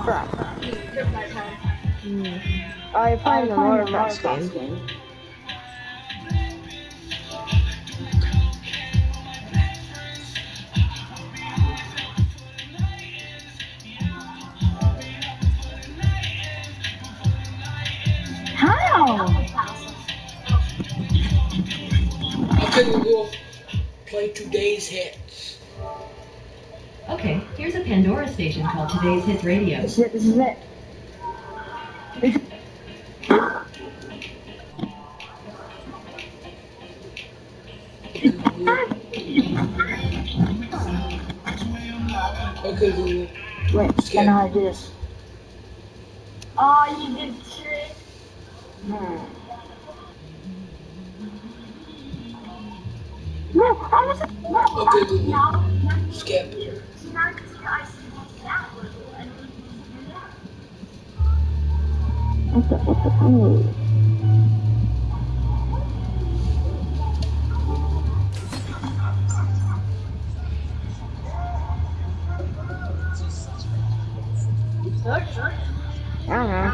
Crap. I find the watercraft game. How? Okay, we'll play today's hits. Okay, here's a Pandora station called Today's Hits Radio. This is it. Okay, Google. Wait, Skip. I know how to do this. Oh, you did trick. No, I was. Okay, Google. Skip. What the? Oh. I don't know.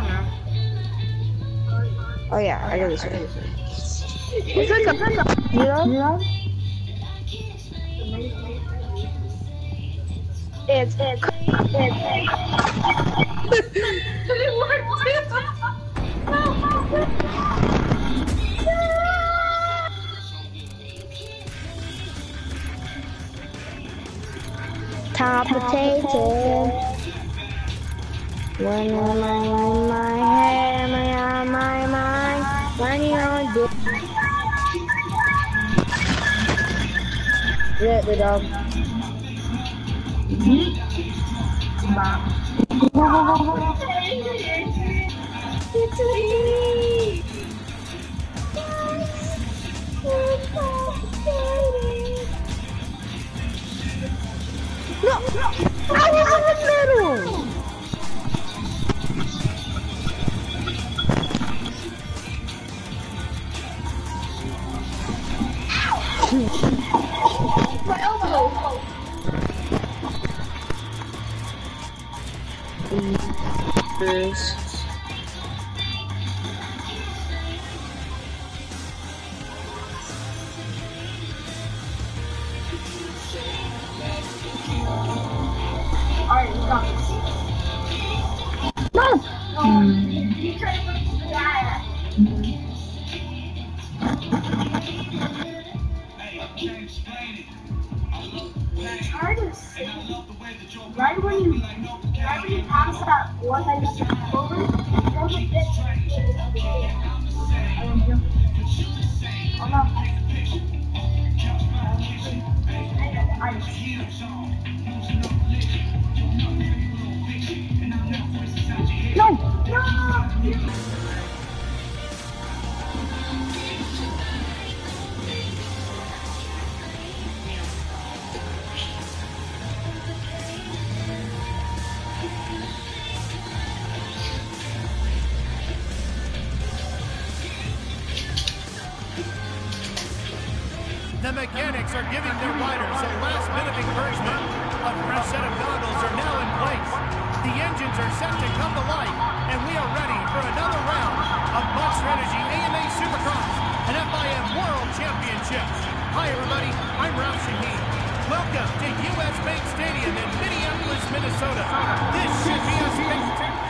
Oh yeah, I got this one. It's like a you know? It's top potato. When my hair, my mind, when you're on dick. Yeah, the dog. No, I was in the middle. My elbow. Alright, we got this. No! You try to put it to the guy. Hard to say. Right when you pass that one that you jump over, don't you get oh no. No! The mechanics are giving their riders a last bit of encouragement. A fresh set of goggles are now in place. The engines are set to come to life, and we are ready for another round of Mud Strategy AMA Supercross and FIM World Championships. Hi everybody, I'm Ralph Shaheen. Welcome to US Bank Stadium in Minneapolis, Minnesota. This should be a spectacular.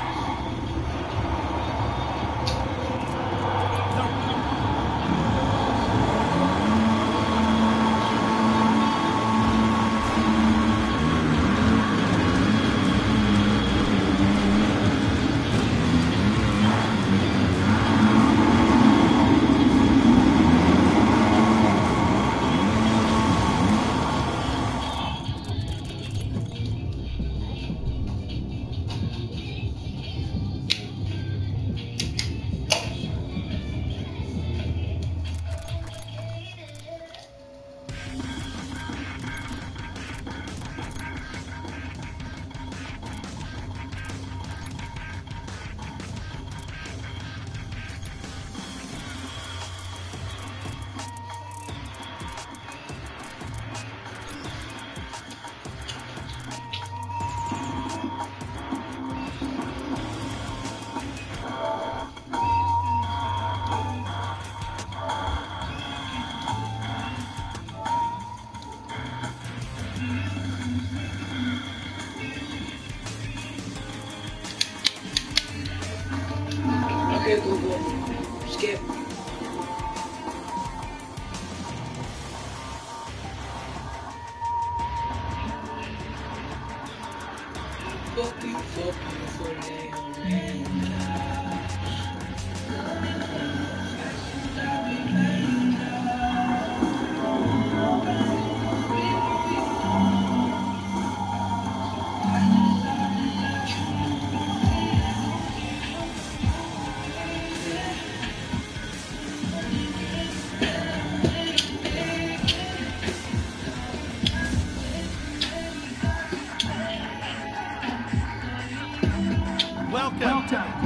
beautiful day. Welcome.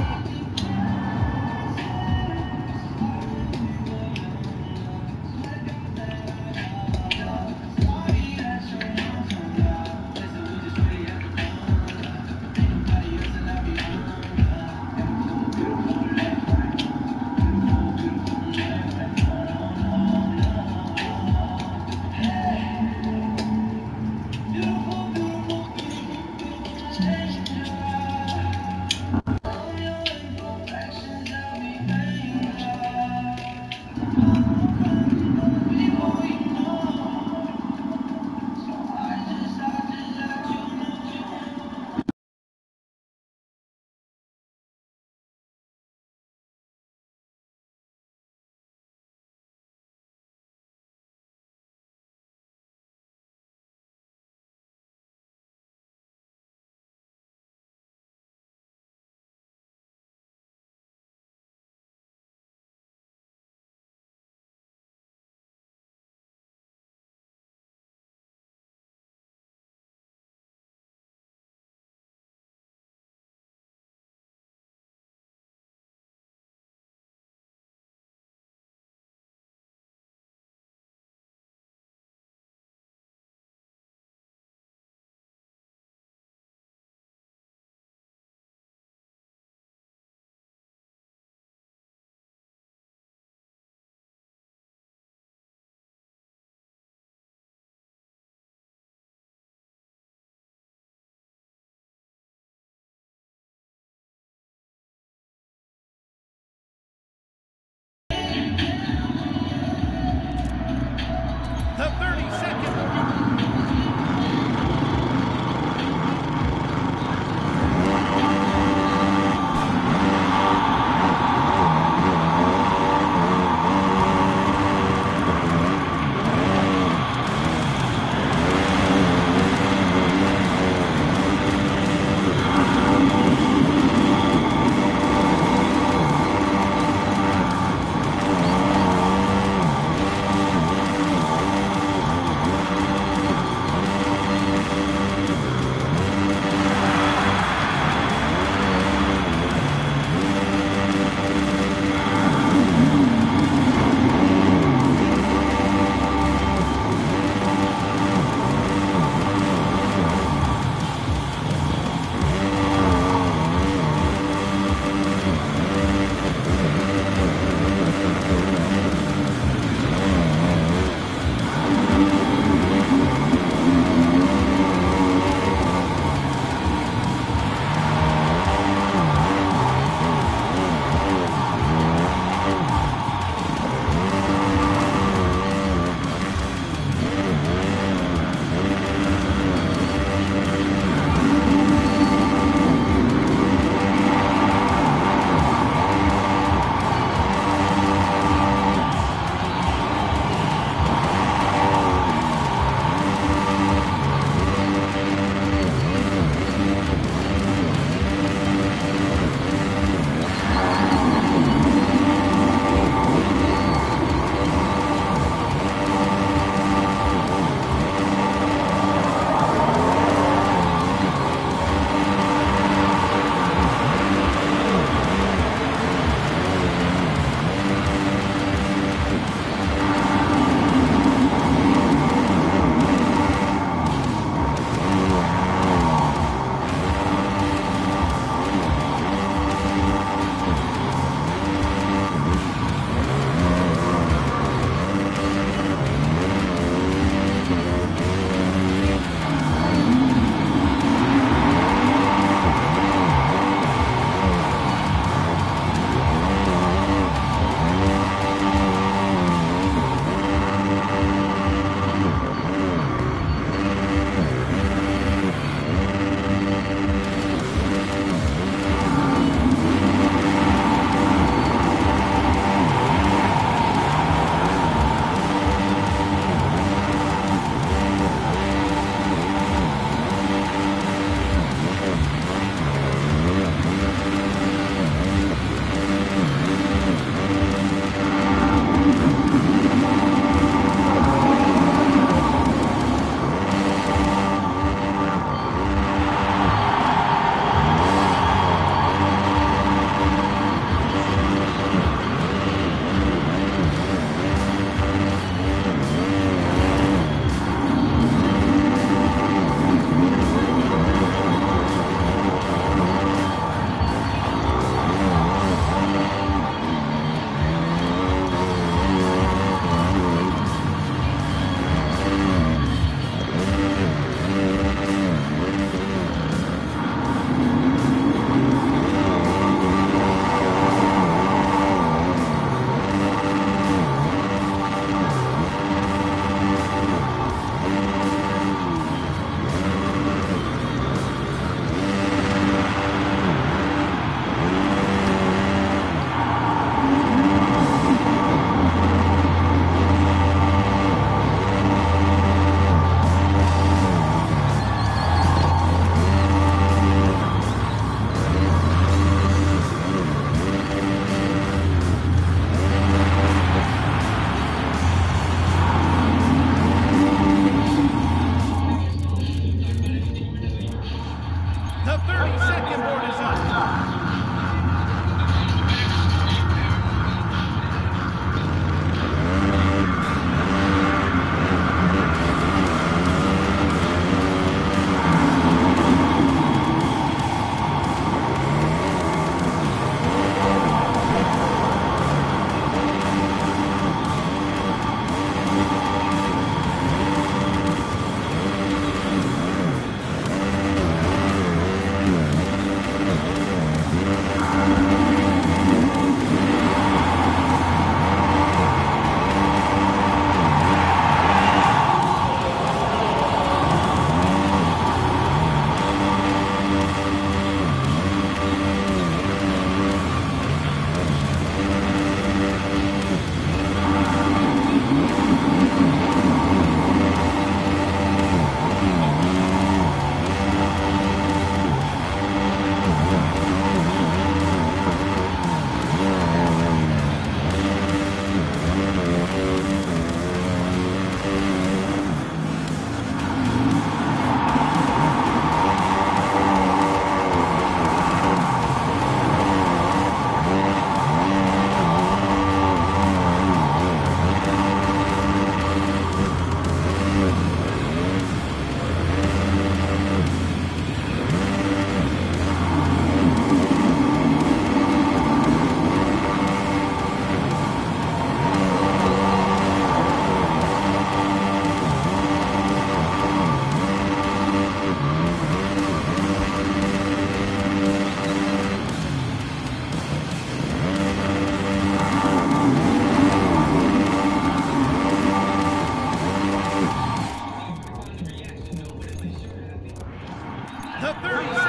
The 30